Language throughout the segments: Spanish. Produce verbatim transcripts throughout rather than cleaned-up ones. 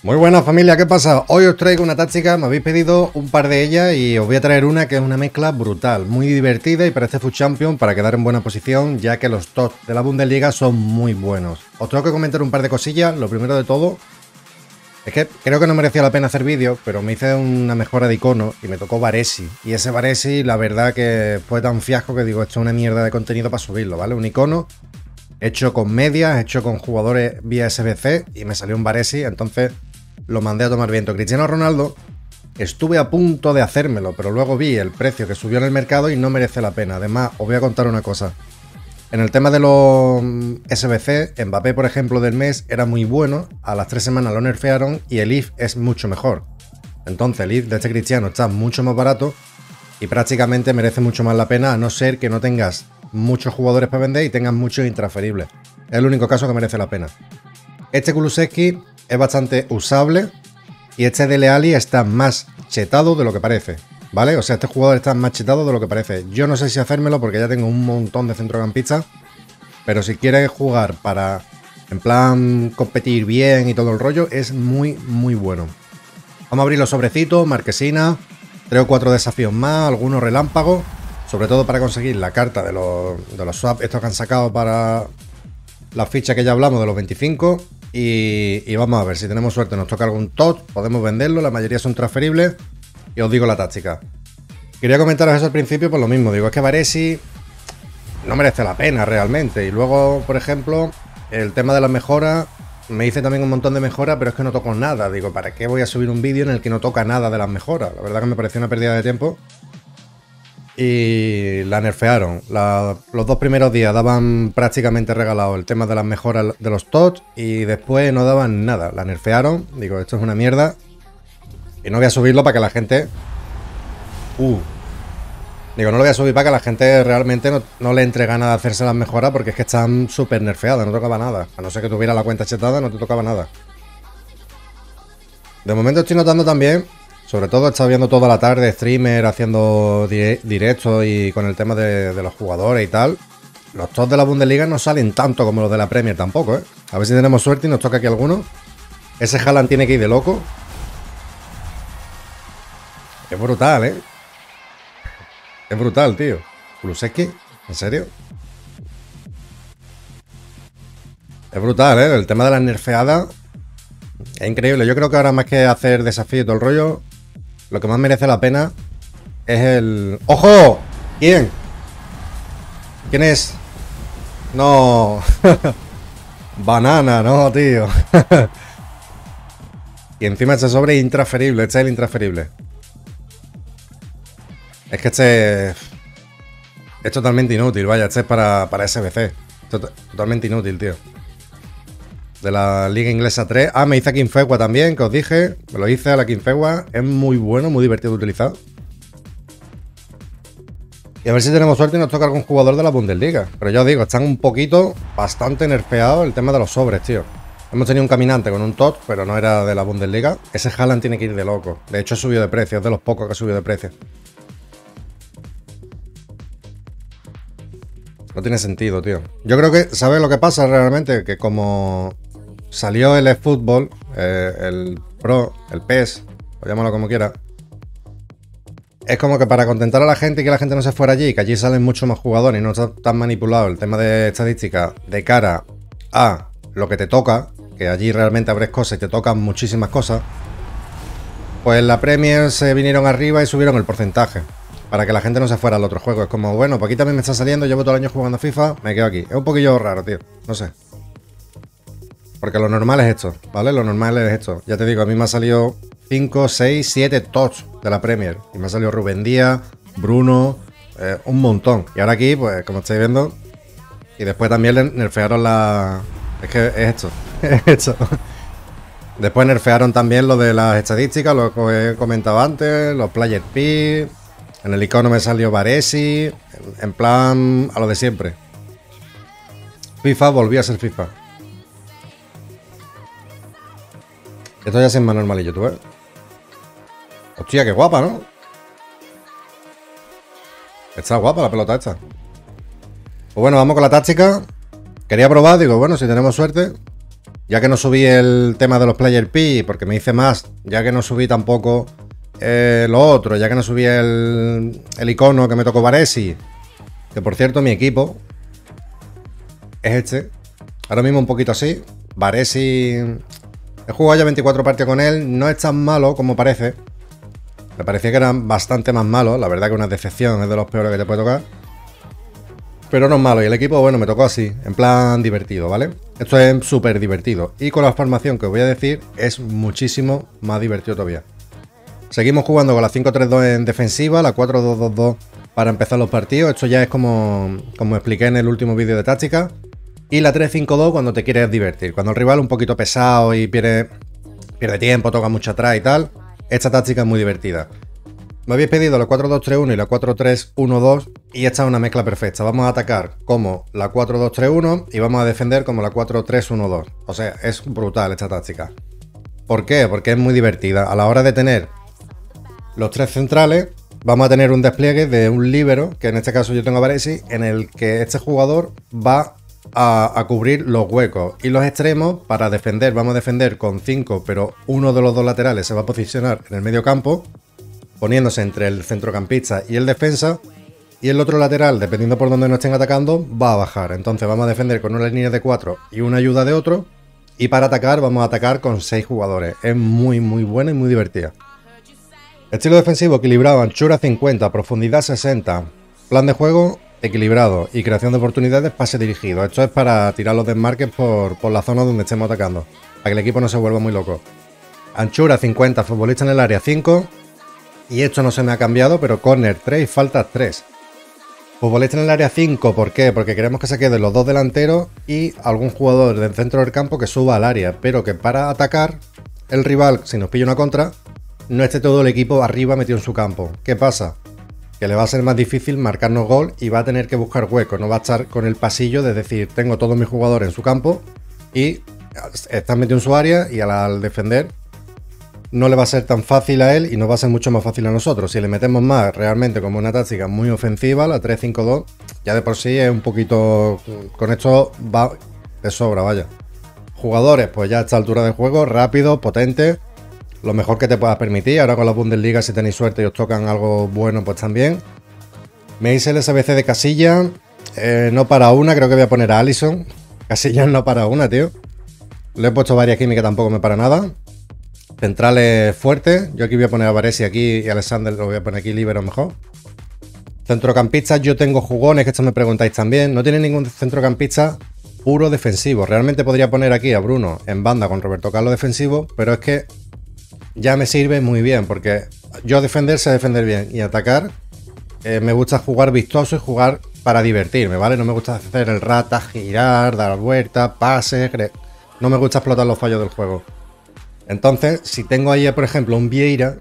Muy buena familia, ¿qué pasa? Hoy os traigo una táctica, me habéis pedido un par de ellas y os voy a traer una que es una mezcla brutal, muy divertida y para este Foot Champion para quedar en buena posición, ya que los top de la Bundesliga son muy buenos. Os tengo que comentar un par de cosillas. Lo primero de todo es que creo que no merecía la pena hacer vídeo, pero me hice una mejora de icono y me tocó Baresi. Y ese Baresi, la verdad que fue tan fiasco que digo, esto es una mierda de contenido para subirlo, ¿vale? Un icono hecho con medias, hecho con jugadores vía S B C y me salió un Baresi, entonces lo mandé a tomar viento. Cristiano Ronaldo, estuve a punto de hacérmelo, pero luego vi el precio que subió en el mercado y no merece la pena. Además, os voy a contar una cosa. En el tema de los S B C, Mbappé, por ejemplo, del mes, era muy bueno. A las tres semanas lo nerfearon y el I F es mucho mejor. Entonces, el I F de este Cristiano está mucho más barato y prácticamente merece mucho más la pena, a no ser que no tengas muchos jugadores para vender y tengas muchos intransferibles. Es el único caso que merece la pena. Este Kulusevski es bastante usable y este Dele Alli está más chetado de lo que parece, ¿vale? O sea, este jugador está más chetado de lo que parece. Yo no sé si hacérmelo porque ya tengo un montón de centrocampistas, pero si quieres jugar para, en plan, competir bien y todo el rollo, es muy, muy bueno. Vamos a abrir los sobrecitos, marquesina, tres o cuatro desafíos más, algunos relámpagos, sobre todo para conseguir la carta de los, de los swaps, estos que han sacado para las fichas que ya hablamos de los veinticinco. Y, y vamos a ver, si tenemos suerte nos toca algún T O T, podemos venderlo, la mayoría son transferibles. Y os digo la táctica. Quería comentaros eso al principio por lo mismo, digo, es que Baresi no merece la pena realmente. Y luego, por ejemplo, el tema de las mejoras, me hice también un montón de mejoras, pero es que no toco nada. Digo, ¿para qué voy a subir un vídeo en el que no toca nada de las mejoras? La verdad que me pareció una pérdida de tiempo. Y la nerfearon. La, los dos primeros días daban prácticamente regalado el tema de las mejoras de los T O T y después no daban nada. La nerfearon. Digo, esto es una mierda. Y no voy a subirlo para que la gente... Uh. Digo, no lo voy a subir para que la gente realmente no, no le entre ganas de hacerse las mejoras porque es que están súper nerfeadas, no tocaba nada. A no ser que tuviera la cuenta chetada, no te tocaba nada. De momento estoy notando también... Sobre todo he estado viendo toda la tarde streamer haciendo directos y con el tema de, de los jugadores y tal. Los tops de la Bundesliga no salen tanto como los de la Premier tampoco, ¿eh? A ver si tenemos suerte y nos toca aquí alguno. Ese Haaland tiene que ir de loco. Es brutal, ¿eh? Es brutal, tío. Kulusevski, ¿en serio? Es brutal, ¿eh? El tema de las nerfeadas es increíble. Yo creo que ahora más que hacer desafío y todo el rollo, lo que más merece la pena es el... ¡Ojo! ¿Quién? ¿Quién es? No. Banana, no, tío. Y encima este sobre es intransferible. Este es el intransferible. Es que este... Es totalmente inútil, vaya. Este es para, para S B C. Tot- totalmente inútil, tío. De la Liga Inglesa tres. Ah, me hice a Kinfegua también, que os dije. Me lo hice a la Kinfegua. Es muy bueno, muy divertido de utilizar. Y a ver si tenemos suerte y nos toca algún jugador de la Bundesliga. Pero ya os digo, están un poquito, bastante nerfeados el tema de los sobres, tío. Hemos tenido un caminante con un T O T, pero no era de la Bundesliga. Ese Haaland tiene que ir de loco. De hecho, ha subido de precio. Es de los pocos que ha subido de precio. No tiene sentido, tío. Yo creo que, ¿sabes lo que pasa realmente? Que como... salió el eFootball, eh, el Pro, el P E S, o llámalo como quiera. Es como que para contentar a la gente y que la gente no se fuera allí, que allí salen mucho más jugadores y no está tan manipulado el tema de estadística de cara a lo que te toca, que allí realmente abres cosas y te tocan muchísimas cosas, pues la Premier se vinieron arriba y subieron el porcentaje para que la gente no se fuera al otro juego. Es como, bueno, pues aquí también me está saliendo, llevo todo el año jugando a FIFA, me quedo aquí. Es un poquillo raro, tío, no sé. Porque lo normal es esto, ¿vale? Lo normal es esto. Ya te digo, a mí me ha salido cinco, seis, siete T O Ts de la Premier. Y me ha salido Rubén Díaz, Bruno, eh, un montón. Y ahora aquí, pues, como estáis viendo. Y después también le nerfearon la... Es que es esto, es esto. Después nerfearon también lo de las estadísticas, lo que he comentado antes, los Player P. En el icono me salió Baresi. En plan, a lo de siempre. FIFA volvió a ser FIFA. Esto ya es más normalillo, tú ves. Hostia, qué guapa, ¿no? Está guapa la pelota esta. Pues bueno, vamos con la táctica. Quería probar, digo, bueno, si tenemos suerte. Ya que no subí el tema de los Player P, porque me hice más, ya que no subí tampoco eh, lo otro, ya que no subí el, el icono que me tocó Varesi, que por cierto mi equipo es este, ahora mismo un poquito así, Varesi, he jugado ya veinticuatro partidas con él, no es tan malo como parece, me parecía que eran bastante más malos, la verdad que una decepción, es de los peores que te puede tocar. Pero no es malo, y el equipo, bueno, me tocó así, en plan divertido, ¿vale? Esto es súper divertido. Y con la formación que os voy a decir, es muchísimo más divertido todavía. Seguimos jugando con la cinco tres dos en defensiva, la cuatro dos dos dos para empezar los partidos. Esto ya es como, como expliqué en el último vídeo de táctica. Y la tres cinco dos cuando te quieres divertir. Cuando el rival es un poquito pesado y pierde, pierde tiempo, toca mucho atrás y tal. Esta táctica es muy divertida. Me habéis pedido la cuatro dos tres uno y la cuatro tres uno dos y esta es una mezcla perfecta. Vamos a atacar como la cuatro dos tres uno y vamos a defender como la cuatro tres uno dos. O sea, es brutal esta táctica. ¿Por qué? Porque es muy divertida. A la hora de tener los tres centrales, vamos a tener un despliegue de un líbero, que en este caso yo tengo a Varesi, en el que este jugador va a, a cubrir los huecos. Y los extremos, para defender, vamos a defender con cinco, pero uno de los dos laterales se va a posicionar en el medio campo, poniéndose entre el centrocampista y el defensa, y el otro lateral, dependiendo por dónde nos estén atacando, va a bajar. Entonces vamos a defender con una línea de cuatro y una ayuda de otro, y para atacar vamos a atacar con seis jugadores. Es muy muy buena y muy divertida. Estilo defensivo equilibrado, anchura cincuenta, profundidad sesenta, plan de juego equilibrado y creación de oportunidades, pase dirigido. Esto es para tirar los desmarques por, por la zona donde estemos atacando, para que el equipo no se vuelva muy loco. Anchura cincuenta, futbolista en el área cinco. Y esto no se me ha cambiado, pero córner tres y faltas tres. Futbolista en el área cinco, ¿por qué? Porque queremos que se queden los dos delanteros y algún jugador del centro del campo que suba al área, pero que para atacar el rival, si nos pilla una contra, no esté todo el equipo arriba metido en su campo. ¿Qué pasa? Que le va a ser más difícil marcarnos gol y va a tener que buscar huecos, no va a estar con el pasillo de decir, tengo todos mis jugadores en su campo y están metidos en su área y al, al defender no le va a ser tan fácil a él y nos va a ser mucho más fácil a nosotros. Si le metemos más realmente como una táctica muy ofensiva, la tres cinco dos, ya de por sí es un poquito... Con esto va de sobra, vaya. Jugadores, pues ya a esta altura de juego, rápido, potente, lo mejor que te puedas permitir. Ahora con la Bundesliga, si tenéis suerte y os tocan algo bueno, pues también. Me hice el S B C de Casillas, eh, no para una, creo que voy a poner a Alisson. Casillas no para una, tío. Le he puesto varias químicas, tampoco me para nada. Centrales fuertes, yo aquí voy a poner a Varesi aquí y a Alexander lo voy a poner aquí libero mejor. Centrocampistas, yo tengo jugones, que esto me preguntáis también. No tiene ningún centrocampista puro defensivo. Realmente podría poner aquí a Bruno en banda con Roberto Carlos defensivo, pero es que ya me sirve muy bien, porque yo defender sé defender bien y atacar eh, me gusta jugar vistoso y jugar para divertirme, ¿vale? No me gusta hacer el rata, girar, dar vueltas, pases, no me gusta explotar los fallos del juego. Entonces, si tengo ahí, por ejemplo, un Vieira,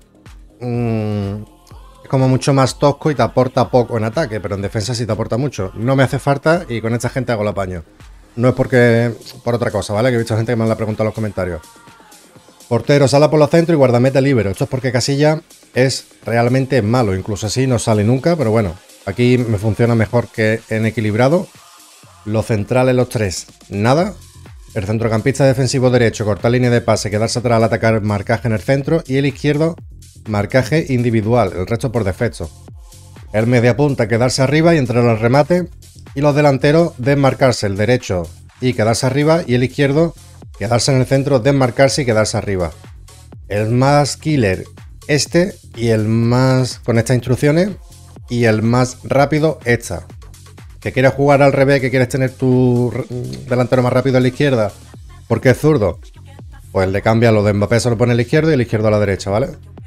mmm, es como mucho más tosco y te aporta poco en ataque, pero en defensa sí te aporta mucho. No me hace falta y con esta gente hago el apaño. No es porque por otra cosa, ¿vale? Que he visto gente que me lo ha preguntado en los comentarios. Portero, sala por los centros y guardameta libero. Esto es porque Casilla es realmente malo, incluso así no sale nunca, pero bueno, aquí me funciona mejor que en equilibrado. Los centrales, los tres, nada. El centrocampista defensivo derecho, cortar línea de pase, quedarse atrás al atacar, marcaje en el centro. Y el izquierdo, marcaje individual, el resto por defecto. El mediapunta, quedarse arriba y entrar al remate. Y los delanteros, desmarcarse, el derecho y quedarse arriba. Y el izquierdo, quedarse en el centro, desmarcarse y quedarse arriba. El más killer, este, y el más con estas instrucciones. Y el más rápido, esta. Que quieres jugar al revés, que quieres tener tu delantero más rápido a la izquierda porque es zurdo, pues le cambia lo de Mbappé, se lo pone a la izquierda y el izquierdo a la derecha, ¿vale?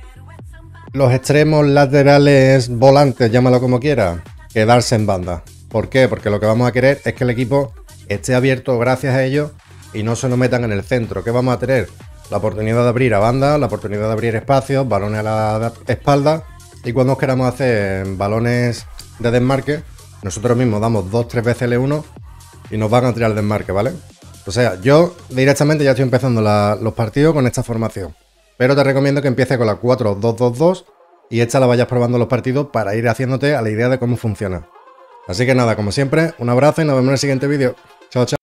Los extremos, laterales, volantes, llámalo como quieras, quedarse en banda. ¿Por qué? Porque lo que vamos a querer es que el equipo esté abierto gracias a ellos y no se nos metan en el centro. ¿Qué vamos a tener? La oportunidad de abrir a banda, la oportunidad de abrir espacios, balones a la espalda, y cuando os queramos hacer balones de desmarque, nosotros mismos damos dos tres veces L uno y nos van a tirar el desmarque, ¿vale? O sea, yo directamente ya estoy empezando la, los partidos con esta formación. Pero te recomiendo que empieces con la cuatro dos dos dos y esta la vayas probando los partidos para ir haciéndote a la idea de cómo funciona. Así que nada, como siempre, un abrazo y nos vemos en el siguiente vídeo. Chao, chao.